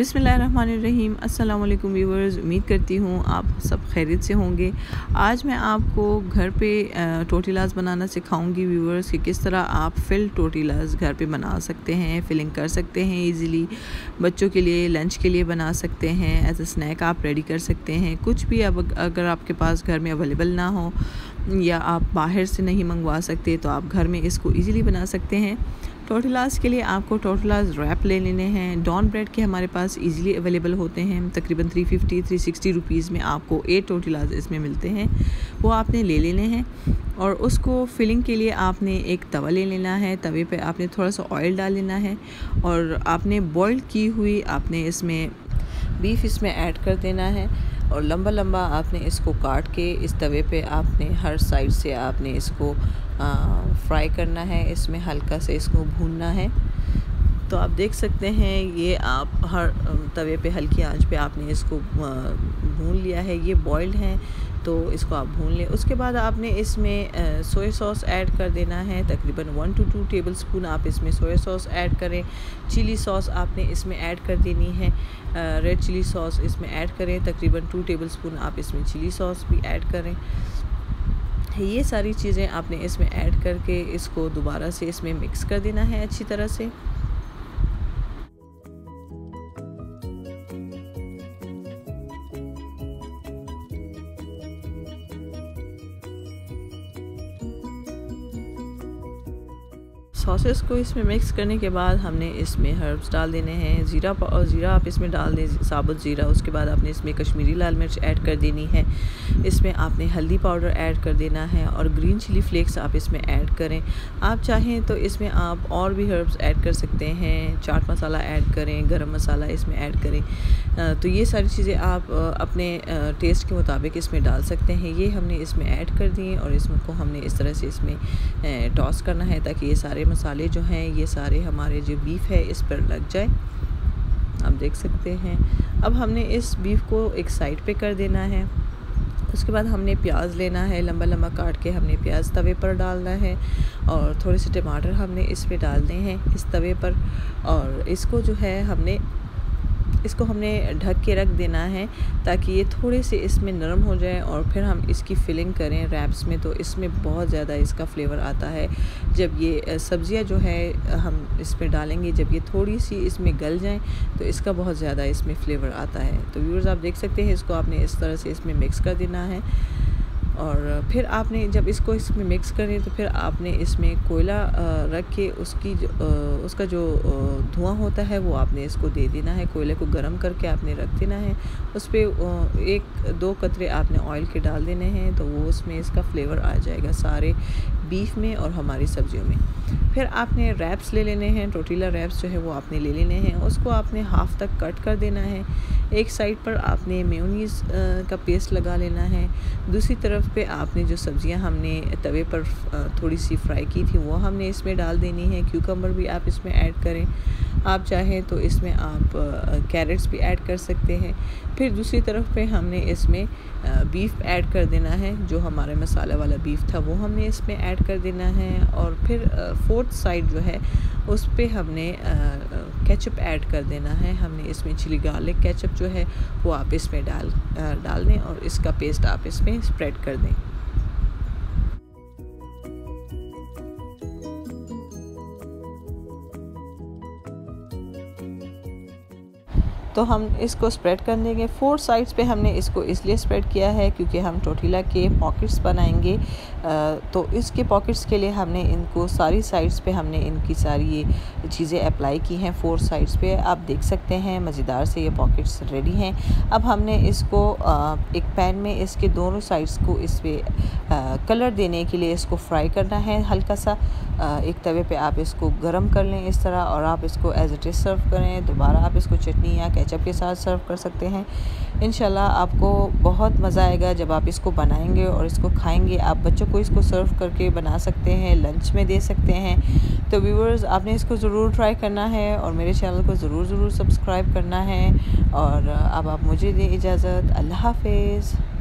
बिस्मिल्लाहिर्रहमानिर्रहीम। अस्सलाम वालेकुम व्यूअर्स, उम्मीद करती हूँ आप सब खैरियत से होंगे। आज मैं आपको घर पे टोर्टिलाज़ बनाना सिखाऊंगी व्यूअर्स कि किस तरह आप फिल टोर्टिलाज़ घर पे बना सकते हैं, फिलिंग कर सकते हैं इजीली। बच्चों के लिए लंच के लिए बना सकते हैं, एज अ स्नैक आप रेडी कर सकते हैं। कुछ भी अब अगर आपके पास घर में अवेलेबल ना हो या आप बाहर से नहीं मंगवा सकते तो आप घर में इसको ईज़िली बना सकते हैं। टोर्टिलाज़ के लिए आपको टोर्टिलाज़ रैप ले लेने हैं। डॉन ब्रेड के हमारे पास इजीली अवेलेबल होते हैं, तकरीबन 350-360 रुपीज़ में आपको 8 टोर्टिलाज़ इसमें मिलते हैं। वो आपने ले लेने हैं और उसको फिलिंग के लिए आपने एक तवा ले लेना है। तवे पे आपने थोड़ा सा ऑयल डाल लेना है और आपने बॉईल की हुई आपने इसमें बीफ इसमें ऐड कर देना है और लंबा लंबा आपने इसको काट के इस तवे पे आपने हर साइड से आपने इसको फ्राई करना है। इसमें हल्का से इसको भूनना है। तो आप देख सकते हैं ये आप हर तवे पे हल्की आंच पे आपने इसको भून लिया है। ये बॉइल्ड हैं तो इसको आप भून लें। उसके बाद आपने इसमें सोया सॉस ऐड कर देना है। तकरीबन 1 to 2 टेबलस्पून आप इसमें सोया सॉस ऐड करें। चिली सॉस आपने इसमें ऐड कर देनी है। रेड चिली सॉस इसमें ऐड करें। तकरीबन 2 टेबलस्पून आप इसमें चिली सॉस भी ऐड करें। ये सारी चीज़ें आपने इसमें ऐड करके इसको दोबारा से इसमें मिक्स कर देना है अच्छी तरह से। सॉसेस को इसमें मिक्स करने के बाद हमने इसमें हर्ब्स डाल देने हैं। ज़ीरा आप इसमें डाल दें, साबुत ज़ीरा। उसके बाद आपने इसमें कश्मीरी लाल मिर्च ऐड कर देनी है। इसमें आपने हल्दी पाउडर ऐड कर देना है और ग्रीन चिली फ्लेक्स आप इसमें ऐड करें। आप चाहें तो इसमें आप और भी हर्ब्स ऐड कर सकते हैं। चाट मसाला ऐड करें, गरम मसाला इसमें ऐड करें। तो ये सारी चीज़ें आप अपने टेस्ट के मुताबिक इसमें डाल सकते हैं। ये हमने इसमें ऐड कर दिए और इसको हमने इस तरह से इसमें टॉस करना है ताकि ये सारे मसाले जो हैं ये सारे हमारे जो बीफ है इस पर लग जाए। आप देख सकते हैं। अब हमने इस बीफ को एक साइड पे कर देना है। उसके बाद हमने प्याज लेना है, लंबा लंबा काट के हमने प्याज तवे पर डालना है और थोड़े से टमाटर हमने इस पे डालने हैं इस तवे पर। और इसको जो है इसको हमने ढक के रख देना है ताकि ये थोड़े से इसमें नरम हो जाए और फिर हम इसकी फिलिंग करें रैप्स में। तो इसमें बहुत ज़्यादा इसका फ्लेवर आता है जब ये सब्ज़ियाँ जो है हम इसमें डालेंगे। जब ये थोड़ी सी इसमें गल जाएं तो इसका बहुत ज़्यादा इसमें फ्लेवर आता है। तो व्यूअर्स आप देख सकते हैं, इसको आपने इस तरह से इसमें मिक्स कर देना है। और फिर आपने जब इसको इसमें मिक्स करें तो फिर आपने इसमें कोयला रख के उसका जो धुआं होता है वो आपने इसको दे देना है। कोयले को गर्म करके आपने रख देना है। उस पर 1-2 कतरे आपने ऑयल के डाल देने हैं तो वो उसमें इसका फ्लेवर आ जाएगा सारे बीफ में और हमारी सब्जियों में। फिर आपने रैप्स ले लेने हैं। टोर्टिला रैप्स जो है वो आपने ले लेने हैं। उसको आपने हाफ़ तक कट कर देना है। एक साइड पर आपने मेयोनीज़ का पेस्ट लगा लेना है। दूसरी तरफ पे आपने जो सब्ज़ियां हमने तवे पर थोड़ी सी फ्राई की थी वो हमने इसमें डाल देनी है। क्यूकम्बर भी आप इसमें ऐड करें। आप चाहें तो इसमें आप कैरेट्स भी ऐड कर सकते हैं। फिर दूसरी तरफ पे हमने इसमें बीफ ऐड कर देना है। जो हमारा मसाला वाला बीफ था वो हमने इसमें ऐड कर देना है। और फिर फोर्थ साइड जो है उस पे हमने केचप ऐड कर देना है। हमने इसमें चिली गार्लिक केचप जो है वो आप इसमें डाल दें और इसका पेस्ट आप इसमें स्प्रेड कर दें। तो हम इसको स्प्रेड कर देंगे। 4 साइड्स पे हमने इसको इसलिए स्प्रेड किया है क्योंकि हम टोर्टिला के पॉकेट्स बनाएंगे। तो इसके पॉकेट्स के लिए हमने इनको सारी साइड्स पे हमने इनकी सारी ये चीज़ें अप्लाई की हैं 4 साइड्स पे। आप देख सकते हैं मज़ेदार से ये पॉकेट्स रेडी हैं। अब हमने इसको एक पैन में इसके दोनों साइड्स को इस पर कलर देने के लिए इसको फ्राई करना है हल्का सा। एक तवे पे आप इसको गरम कर लें इस तरह और आप इसको एज इट इज़ सर्व करें। दोबारा आप इसको चटनी या केचप के साथ सर्व कर सकते हैं। इंशाल्लाह आपको बहुत मज़ा आएगा जब आप इसको बनाएंगे और इसको खाएंगे। आप बच्चों को इसको सर्व करके बना सकते हैं, लंच में दे सकते हैं। तो व्यूअर्स आपने इसको ज़रूर ट्राई करना है और मेरे चैनल को ज़रूर सब्सक्राइब करना है। और अब आप मुझे दें इजाज़त। अल्लाह हाफ़िज़।